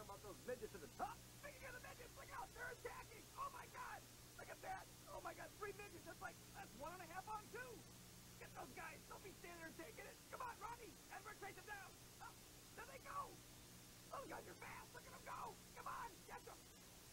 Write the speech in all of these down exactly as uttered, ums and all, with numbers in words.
talking about those midgets at the top. Speaking of the midgets, look out, they're attacking! Oh my god! Look at that! Oh my god, three midgets, that's like, that's one and a half on two! Get those guys, don't be standing there taking it! Come on, Ronnie! Edward, chase them down! Oh, there they go! Those guys are fast, look at them go! Come on, get them!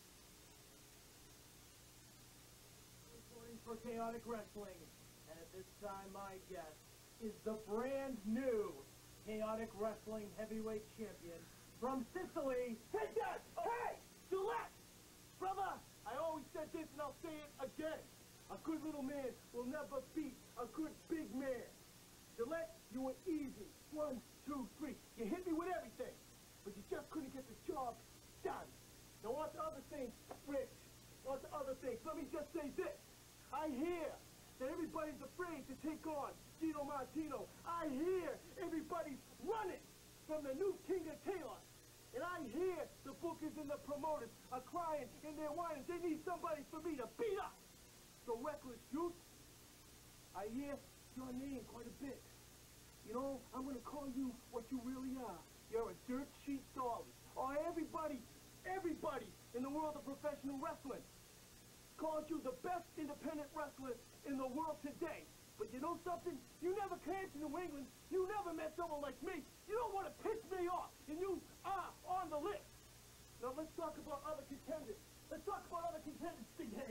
Reporting for Chaotic Wrestling, and at this time my guest is the brand new Chaotic Wrestling Heavyweight Champion from Sicily. Hey, Dad! Oh. Hey! Gillette! Brother! I always said this and I'll say it again. A good little man will never beat a good big man. Gillette, you were easy. One, two, three. You hit me with everything, but you just couldn't get the job done. Now on to other things, Rich. On to other things. Let me just say this. I hear that everybody's afraid to take on Gino Martino. I hear everybody's running from the new King of Chaos. And I hear the bookers and the promoters are crying and they're whining. They need somebody for me to beat up. So Reckless Youth, I hear your name quite a bit. You know, I'm going to call you what you really are. You're a dirt sheet darling. Or everybody, everybody in the world of professional wrestling called you the best independent wrestler in the world today. But you know something? You never came to New England. You never met someone like me. You don't want to piss me off, and you are on the list. Now let's talk about other contenders. Let's talk about other contenders, big head.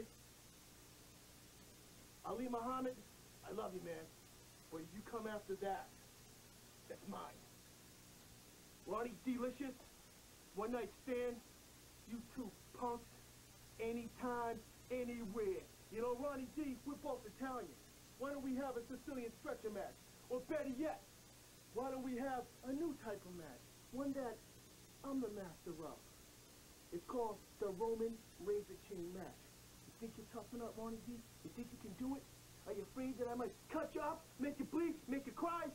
Ali Muhammad, I love you, man. But if you come after that, that's mine. Ronnie Delicious, one night stand, you two punks, anytime, anywhere. You know, Ronnie D, we're both Italian. Why don't we have a Sicilian stretcher match? Or better yet, why don't we have a new type of match? One that I'm the master of. It's called the Roman Razor Chain match. You think you're tough enough, Ronnie D? You think you can do it? Are you afraid that I might cut you up, make you bleed, make you cry?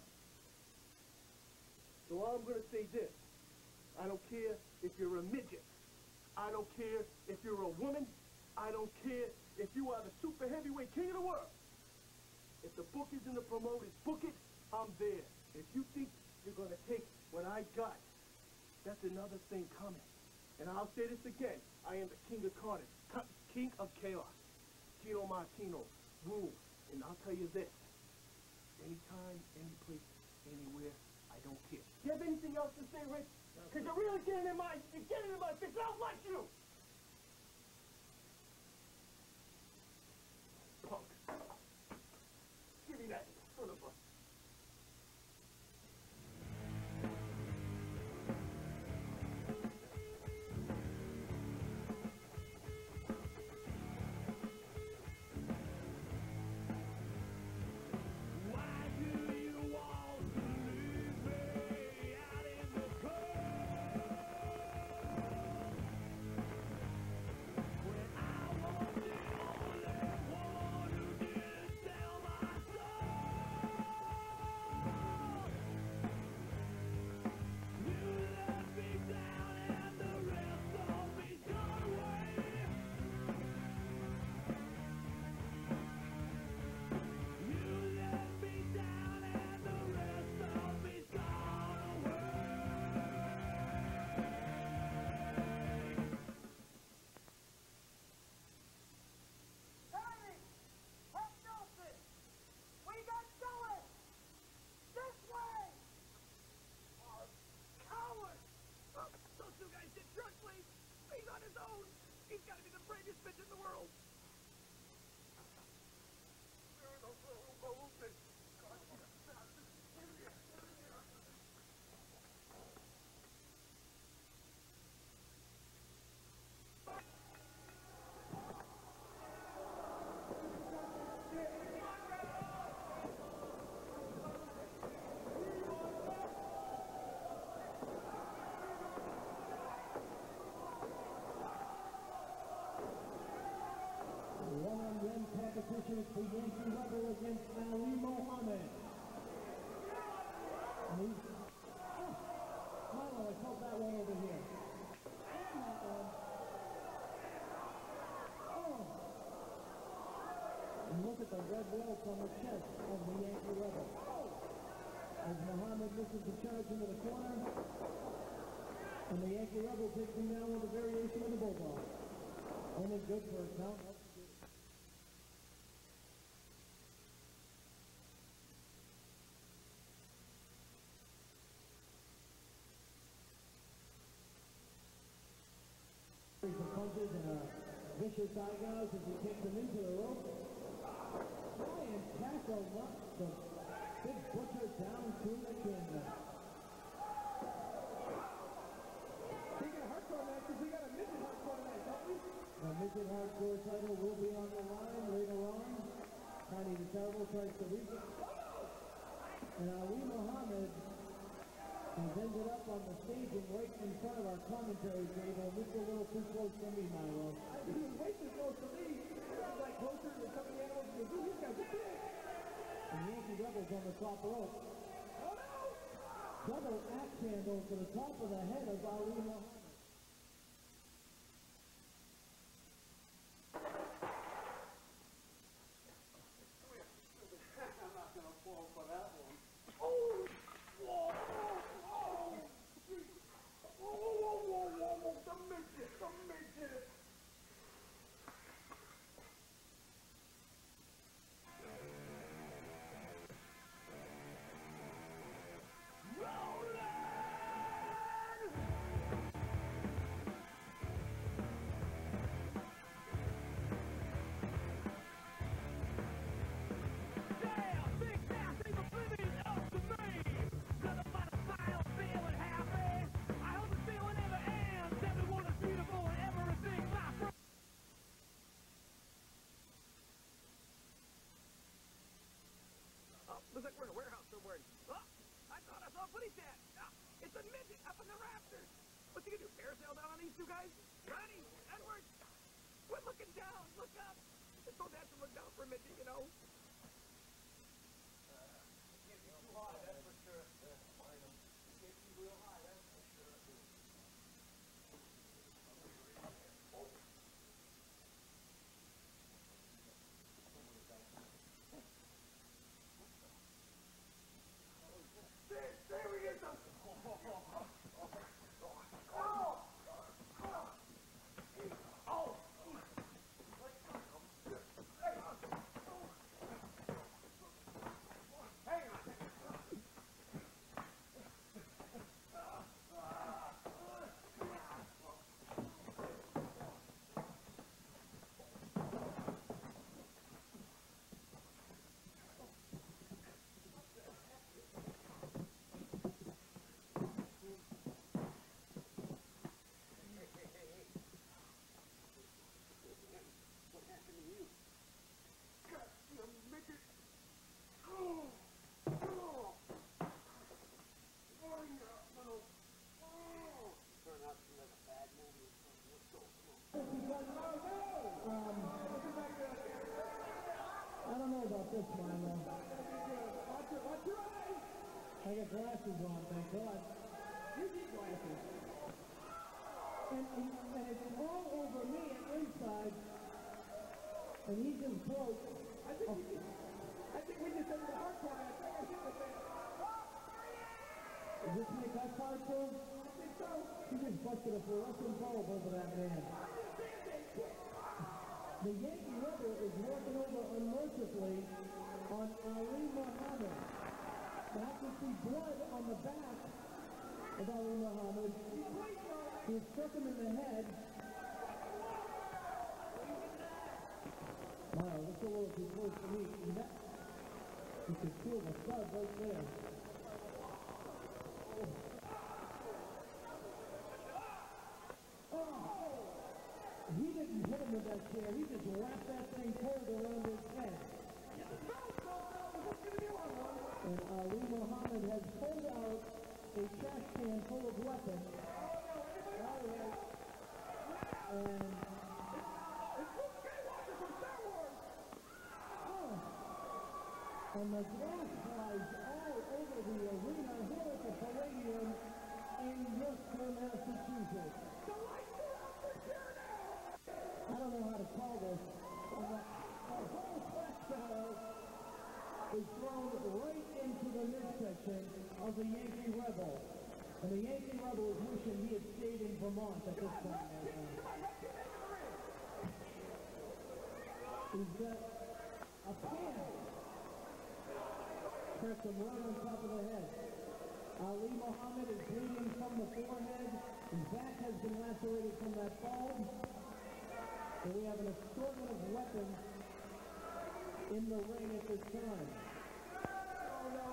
So all I'm gonna say this. I don't care if you're a midget. I don't care if you're a woman. I don't care if you are the super heavyweight king of the world. If the bookers and the promoters book it, I'm there. If you think you're gonna take what I got, that's another thing coming. And I'll say this again. I am the king of carnage, king of chaos. Gino Martino rules. And I'll tell you this. Anytime, any place, anywhere, I don't care. You have anything else to say, Rich? Because you're really getting in my, you're getting in my face. I don't like you! Punk. Give me that son of a... He's got to be the bravest bitch in the world. One-on-one competition for Yankee Rebel against Ali Muhammad. And he's, oh, Marlon, I called that one over here. And that one. Oh. And look at the red welts on the chest of the Yankee Rebel. As Muhammad misses the charge into the corner. And the Yankee Rebel takes him down with a variation of the Bulldog. Only good for a count. Some punches and a vicious eye gouge as he takes him into the rope. Try and tackle up the Big Butcher down to the canvas. Speaking of hardcore matches, we got a midget hardcore tonight, don't we? The midget hardcore title will be on the line later on. Tiny the Terrible tries to reach it. And Ali Muhammad has ended up on the staging right in front of our commentary table. This is a little too close for me, Milo. He was way too close to me. He was like closer to some of the animals in the zoo. These guys are big. And the Yankee Rebels on the top rope. Oh no! Double axe handle to the top of the head of Ali Muhammad. I'm not going to fall for that one. Oh! Whoa! Oh! Whoa, whoa, whoa, whoa, whoa! The midget! The midget! Looks like we're in a warehouse somewhere. Oh, I thought I saw a police hat. Ah, it's a midget up in the rafters. What's he gonna do, parasail down on these two guys? Ronnie, Edward, quit looking down, look up. It's so natural to look down for a midget, you know. There he is! This Milo. Watch your, watch your eyes! I got glasses on, thank God. You need glasses. And, and, and it's all over me at ringside. And he just broke. I think oh. we just, I think we just ended the hardcore match. I got hit with that. Does this make us hardcore? I think so. He just busted a fluorescent bulb over that man. The Yankee Rebel is working over unmercifully on Ali Muhammad. Now you see blood on the back of Ali Muhammad. He struck him in the head. Wow, that's a little too close to me. You can feel the blood right there. He didn't hit him with that chair. He just wrapped that thing cold around his head. And Ali Muhammad has pulled out a trash can full of weapons. All right. And... Oh. And the glass flies all over the arena here at the Palladium in Worcester, Massachusetts. I don't know how to call this. The, the whole trash barrel is thrown right into the midsection of the Yankee Rebel. And the Yankee Rebel is wishing he had stayed in Vermont at this point right now. He's got a pan. Cracks him right on top of the head. Ali Muhammad is bleeding from the forehead. His back has been lacerated from that fall. So we have an assortment of weapons in the ring at this time. Oh no!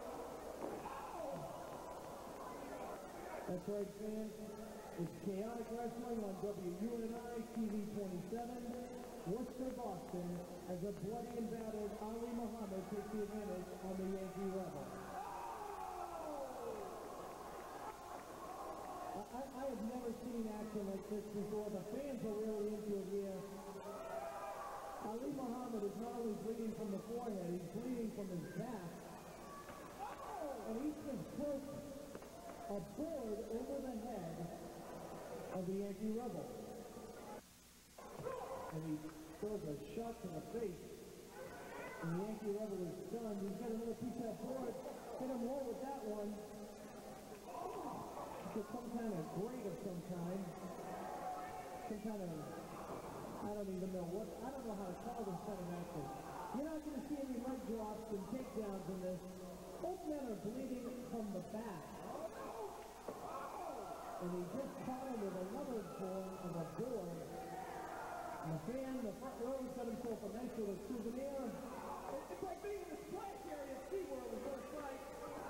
That's right, fans. It's Chaotic Wrestling on W U N I T V twenty-seven. Worcester, Boston, as a bloody and battered Ali Muhammad takes the advantage on the Yankee Rebel. I, I have never seen action like this before. The fans are really into it here. Ali Muhammad is not only bleeding from the forehead, he's bleeding from his back. And he's just broke a board over the head of the Yankee Rebel. And he throws a shot to the face. And the Yankee Rebel is stunned. He's got another piece of that board. Hit him low with that one. It's some kind of grate of some kind. Some kind of, I don't even know what, I don't know how to call this kind of action. You're not going to see any leg drops and takedowns in this. Both men are bleeding from the back. And he just caught him with another form of a board. And the fan in the front row has got himself a nice little souvenir. It's like being in the splash area at SeaWorld is what it's like.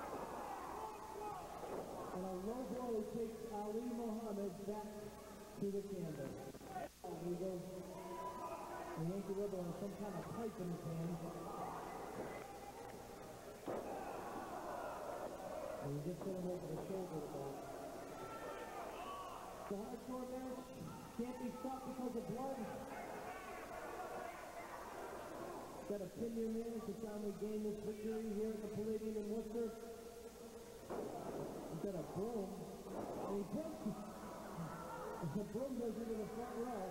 And a low blow takes Ali Muhammad back to the canvas. And he goes, the Yankee Rebel has some kind of pipe in his hand. And he just hit him over the shoulder with that. The hardcore match can't be stopped because of blood. Got a pinion man to finally gain this victory here at the Palladium in Worcester. He's got a broom, and he broke. The broom goes into the front row.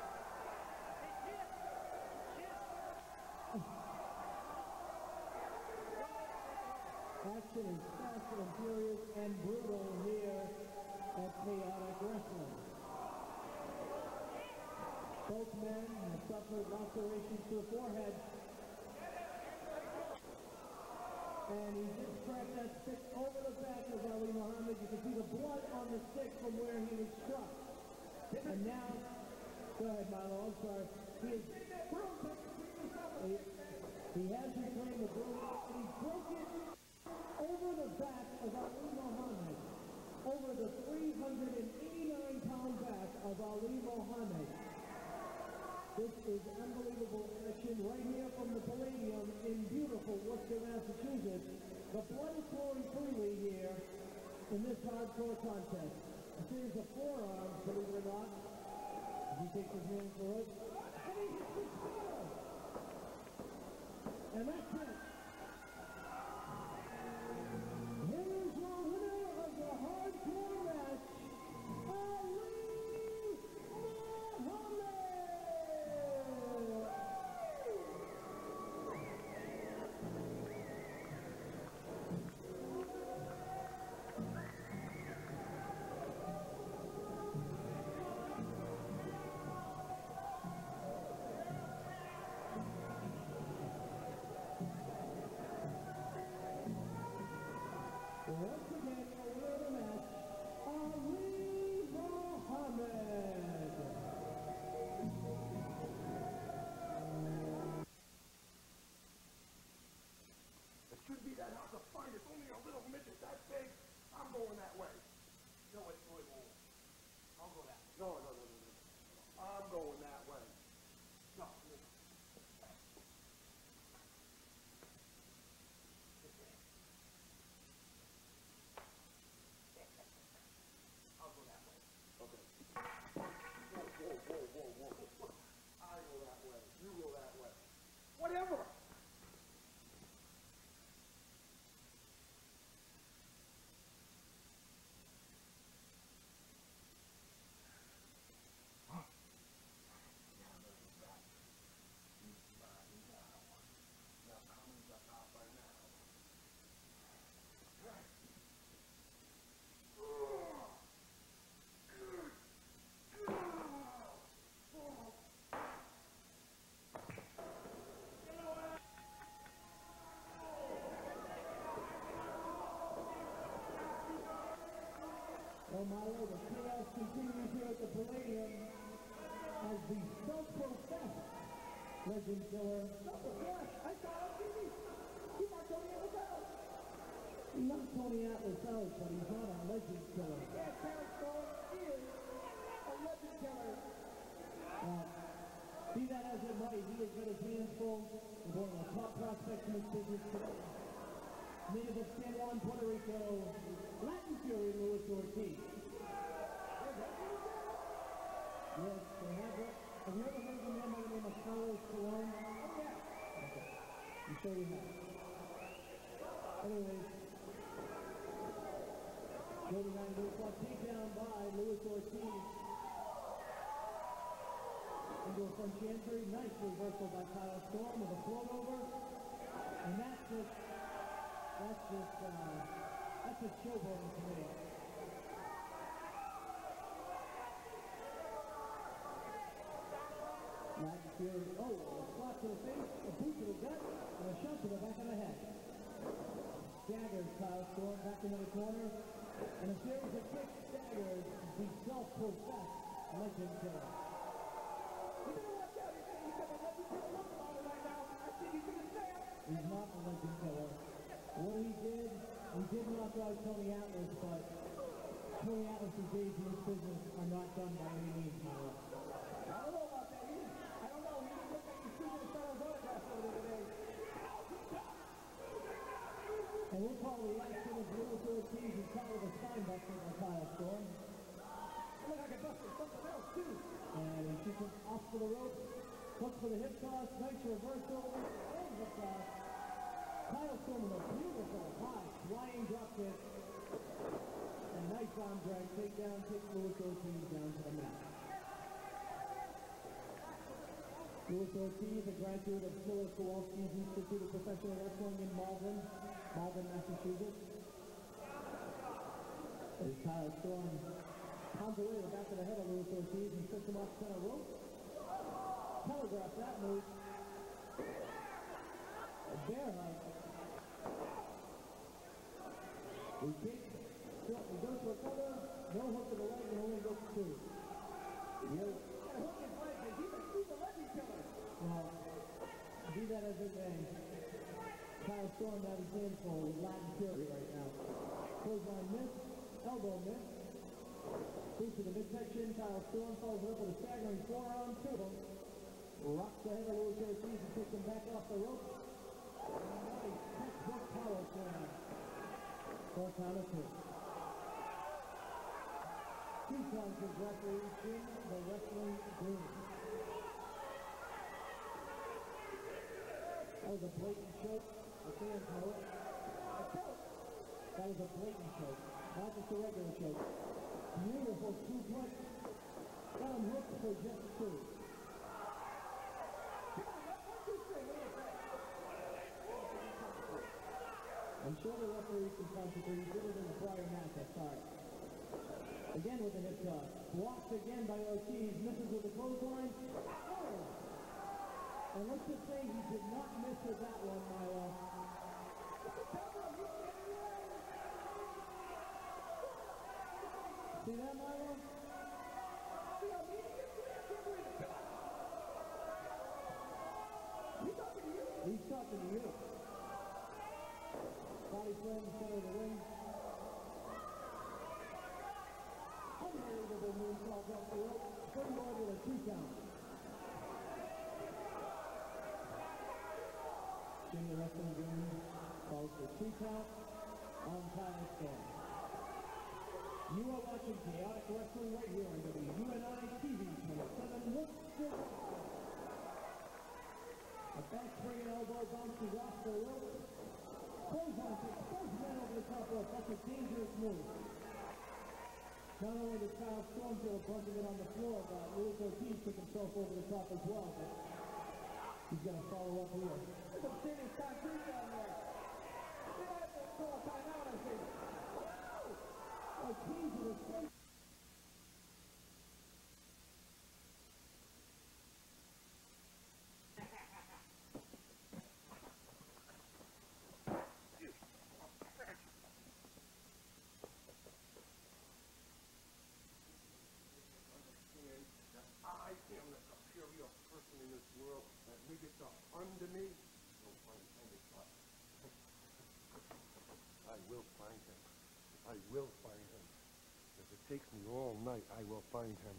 Action is fast and furious and brutal here at Chaotic Wrestling. Both men have suffered lacerations to the forehead. And he just cracked that stick over the back of Ali Muhammad. You can see the blood on the stick from where he was struck. And now, go ahead, Milo, I'm sorry. He is, he, he has reclaimed the broom, and he broke it over the back of Ali Muhammad. Over the three hundred eighty-nine pound back of Ali Muhammad. This is unbelievable action right here from the Palladium in beautiful Worcester, Massachusetts. The blood is flowing freely here in this hardcore contest. A series of forearms, believe it or not. He takes his hand for it. And he hits the score! And that's it. Here's your winner of the hardcore match, Ali Muhammad! Once again, a winner of the match, Ali Muhammad. It should be that house of fun. It's only a little midget that big. I'm going that way. No, it's really won't. I'll go that way. No, no, no, no, no. I'm going that way. No, no. I'll go that way. Okay. Whoa, whoa, whoa, whoa, whoa. I go that way. You go that way. Whatever. Oh, Milo, the chaos continues here at the Palladium as the self-professed legend killer. Self-professed? I saw it on T V. He marked Tony Atlas out. He's not Tony Atlas out, but he's not a legend killer. Yeah, Terrence Storm is a legend killer. Uh, be that as it might, he has got his hands full with one of the top prospects in this business today. Native of San Juan, Puerto Rico, Latin Fury Luis Ortiz. Yes, they have it. Have you ever heard of a man by the name of Carlos Colon? Oh, yeah. Okay. I'm sure you have. Anyways, Jody Ryan goes off takedown by Luis Ortiz. Into a front chantry. Nice reversal by Kyle Storm with a float over. And that's just, that's just, uh, that's just showboating to me. Latin Fury, oh, a slap to the face, a boot to the gut, and a shot to the back of the head. Daggers Kyle Storm back into the corner, and a series of quick daggers, the self-professed legend killer. You better watch out. He's he's got a legend killer look on him right now. I think he's going to snap. He's not the legend killer. What he did, he did knock out Tony Atlas, but Tony Atlas' days in this business are not done by any means, Milo. I don't know about that. He didn't, I don't know. He didn't look like he was shooting his fellows autographs over there today. And we'll call the last one of Luis Ortiz and call it a spine buster by Kyle Storm. Look, I can bust him something else, too. And he shoots him off for the rope. Looks for the hip toss. Nice reversal. And hip toss. Kyle Storm with a beautiful high flying drop kick. And nice arm drag takedown. Takes Luis Ortiz down to the mat. Luis Ortiz, a graduate of Philip Kowalski's Institute of Professional Wrestling in Malvern, Malvern, Massachusetts. As Kyle Storm pounds away the back of the head of Luis Ortiz and sets him off center rope. Telegraph that move. A bear hug. He kicks. He goes for a cover. No hook to the leg and only goes two. Yo. Hook his leg, and he's a, he's a legend killer. Well, be that as it may, Kyle Storm had his hands full with Latin Fury right now. Clothesline miss, elbow miss. Boot to the midsection, Kyle Storm follows it up with a staggering forearm to him. Rocks the head of Luis Ortiz and takes him back off the rope. And a nice textbook power slam. Four count of two. Two counts of referee in the wrestling room. That was a blatant choke. The fans know it. A choke. That was a blatant choke, not just a regular choke. Beautiful suplex. Got him hooked for just two. I'm sure the referee can concentrate. He did it in the prior match, I'm sorry. Again with the hip toss. Blocked again by Ortiz. Misses with the clothesline. Oh! And let's just say he did not miss with that one, Milo. See that, Milo? He's talking to you. He's talking to you. Body slam in the center of the ring. Unbelievable moonsault off the rope. Springboard with a two count. Seeing the wrestling game calls for two count on Kyle Storm. You are watching Chaotic Wrestling right here on W U N I T V twenty-seven. What's the A back spring and elbow bounces off the rope. Clothesline kick, first man over the top rope. That's a dangerous move. Not only did Kyle Storm feel a bunch of it on the floor, but Luis Ortiz took himself over the top as well. But he's going to follow up here. There's some serious concrete down there. They might have to call a timeout, I think. Ortiz with a straight. sucker under me. You'll find him. I will find him. I will find him. If it takes me all night, I will find him.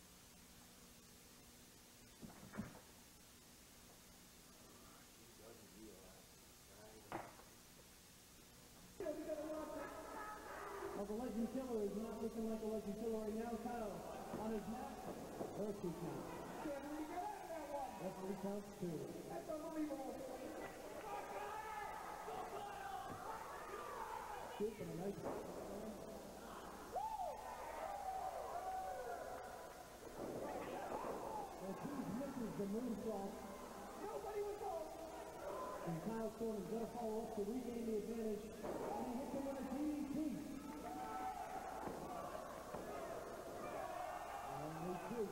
Well, the Legend Killer is not looking like a Legend Killer right now. Kyle on his mat. There's two counts. Referee counts two. That's unbelievable. Scoop and a nice. Ortiz misses the moonsault. Nobody was home. And Kyle Storm is going to follow up to regain the advantage. And he hits him with a D D T. Only two.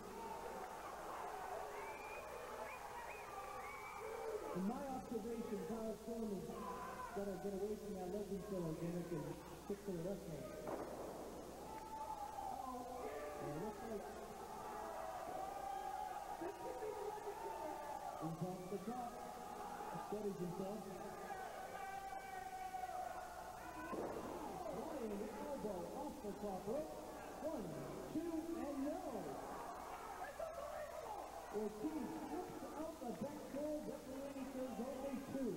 In my observation, Kyle Storm has got to get away from that Legend Killer gimmick and stick to the wrestling. Uh-oh. And it looks like This could be the Legend Killer. he's off the top. Steadies himself. Flying elbow off the top rope. One, two, and no. Ortiz flips out the back door. Referee says only two.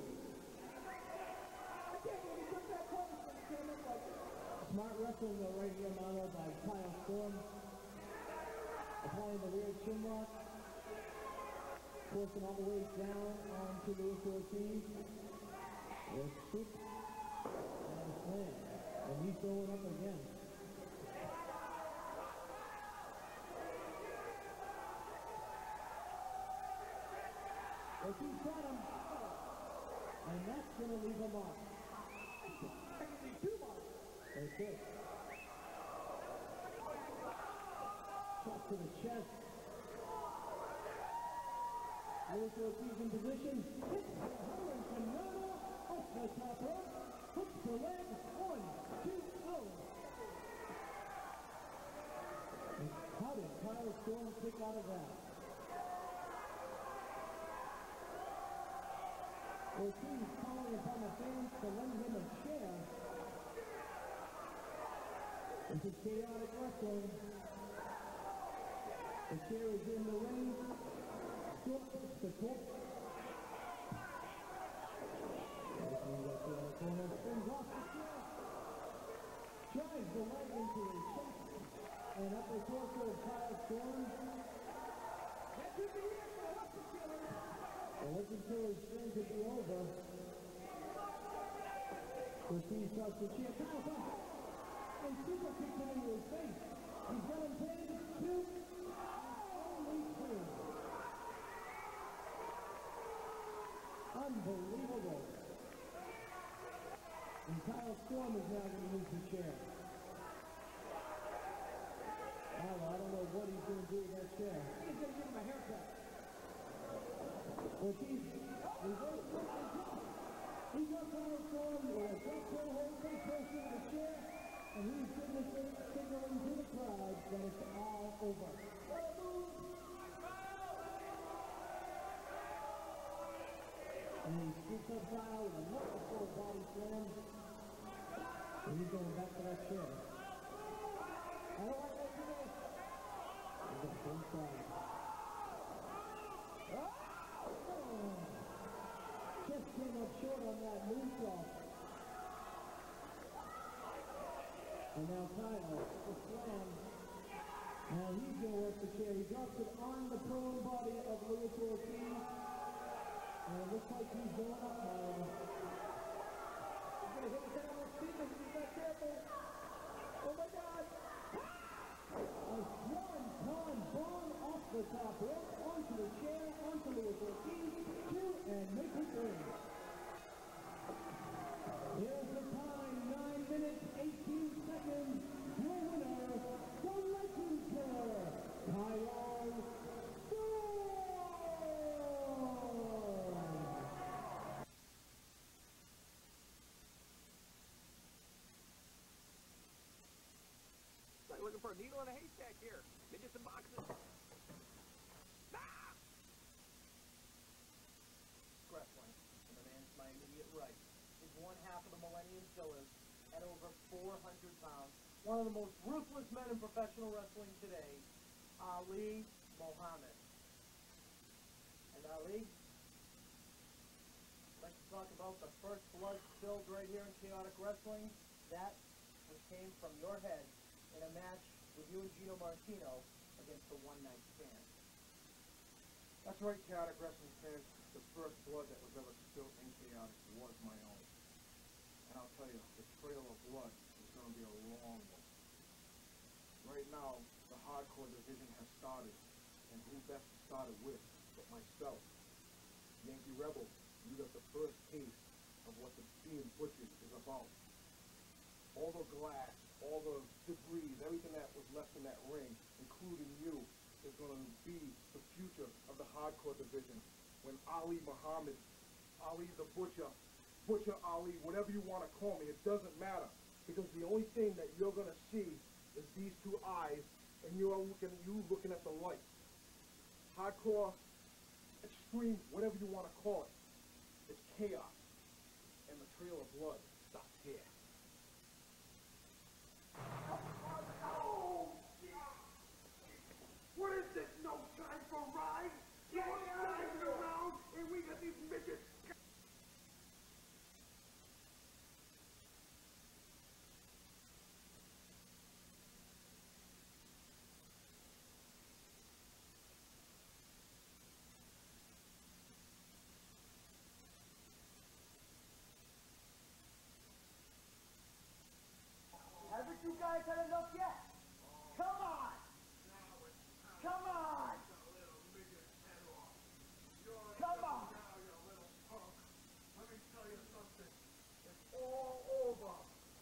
I can't believe he took that close from the camera. Like, Smart wrestling though right here, Mano, by Kyle Storm. Applying the rear chin lock. Forcing all the way down onto Luis Ortiz. With scoop and a slam. And he's throwing up again. Ortiz got him. And that's going to leave him off. actually two marks. That's it. Shot to the chest. Luis Ortiz in position. Hits the Hurricane Rana off the top rope. Hooks the leg. One, two, oh. And how did Kyle Storm kick out of that? Ortiz calling upon the fans to lend him a chair. This is chaotic wrestling. The chair is in the ring. Storm puts the kick. Ortiz up to the corner, spins off the chair. Drives the leg into his chest. And upper torso of Kyle Storm. That could be it for the Legend Killer. The Legend Killer's turn to be over. Ortiz starts the chair. Kyle back. And super kicks him into his face. He's got him pinned. Two. Only two. Unbelievable. And Kyle Storm is now going to use the chair. Oh, I don't know what he's going to do with that chair. He's going to give him a haircut. Ortiz, reverse flip and drop. He got Kyle Storm with a drop toe hold, face first into the chair, and he's signaling, signaling to the crowd that it's all over. And he scoops up Kyle with a wonderful body slam. And he's going back to that chair. I don't like that today. He's got one side. Oh! Just came up short on that moonsault. And now Kyle, the slam. Now he's going to work the chair. He drops it on the prone body of Luis Ortiz. And it looks like he's going up now. He's going to hit his head on those feet if he's not careful. Oh my God. A swan-ton bomb off the top rope, onto the chair, onto Luis Ortiz, two, and make it ring. Here's the time, nine minutes, eighteen seconds. Your winner, the Legend Killer, Kyle Storm. It's like looking for a needle in a haystack here. Midgets and boxes. Ah! killers at over four hundred pounds. One of the most ruthless men in professional wrestling today, Ali Muhammad. And Ali, let's talk about the first blood spilled right here in Chaotic Wrestling. That which came from your head in a match with you and Gino Martino against the One Night Stand. That's right, Chaotic Wrestling fans. The first blood that was ever spilled in Chaotic was my own. And I'll tell you, the trail of blood is going to be a long one. Right now, the hardcore division has started, and who best to start it with but myself? Yankee Rebel, you got the first taste of what the being butchered is about. All the glass, all the debris, everything that was left in that ring, including you, is going to be the future of the hardcore division. When Ali Muhammad, Ali the Butcher, Butcher Ali, whatever you want to call me, it doesn't matter. Because the only thing that you're going to see is these two eyes, and you're looking, you looking at the light. Hardcore, extreme, whatever you want to call it. It's chaos. And the trail of blood stops here. What is this? No time for rides? You want riding around and we got these midgets? Haven't you guys had enough yet? Come on! Come on! Come on! Let me tell you something. It's all over.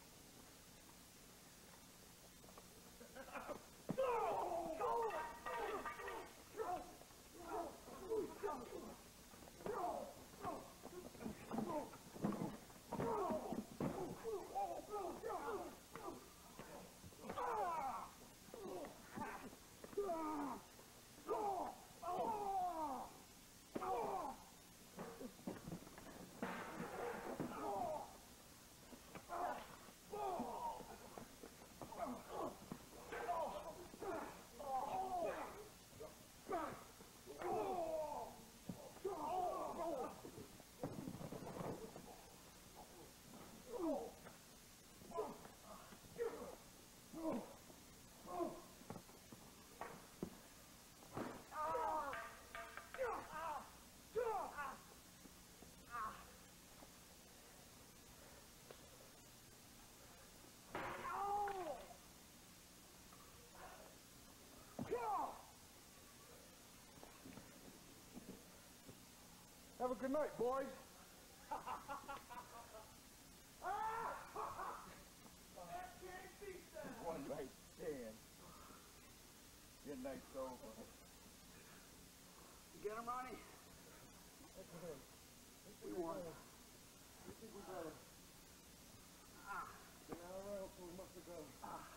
Have a good night, boys. One night stand. Your night's over. You get him, Ronnie? We won. You think we better? Ah. Get out of there, we must have gone. Ah.